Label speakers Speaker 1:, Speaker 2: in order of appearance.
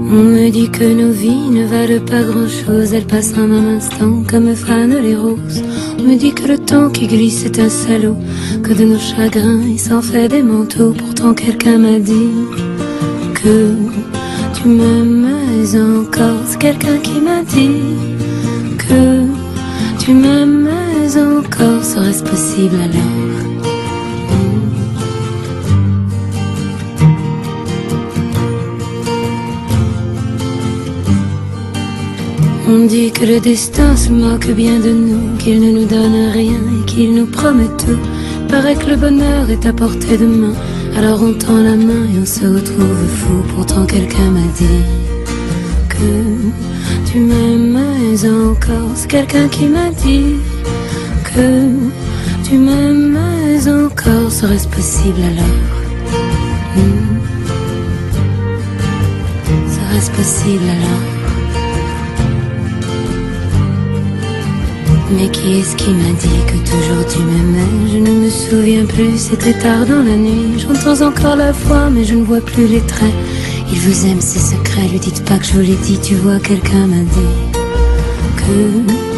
Speaker 1: On me dit que nos vies ne valent pas grand-chose, elles passent en un instant comme fanent les roses. On me dit que le temps qui glisse est un salaud, que de nos chagrins il s'en fait des manteaux. Pourtant quelqu'un m'a dit que tu m'aimes encore. C'est quelqu'un qui m'a dit que tu m'aimes encore. Serait-ce possible alors? On dit que le destin se moque bien de nous, qu'il ne nous donne rien et qu'il nous promet tout. Paraît que le bonheur est à portée de main, alors on tend la main et on se retrouve fou. Pourtant quelqu'un m'a dit que tu m'aimes encore. C'est quelqu'un qui m'a dit que tu m'aimes encore. Serait-ce possible alors? Serait-ce possible alors? Mais qui est-ce qui m'a dit que toujours tu m'aimais? Je ne me souviens plus, c'était tard dans la nuit. J'entends encore la voix, mais je ne vois plus les traits. Il vous aime, c'est secret, lui dites pas que je vous l'ai dit. Tu vois, quelqu'un m'a dit que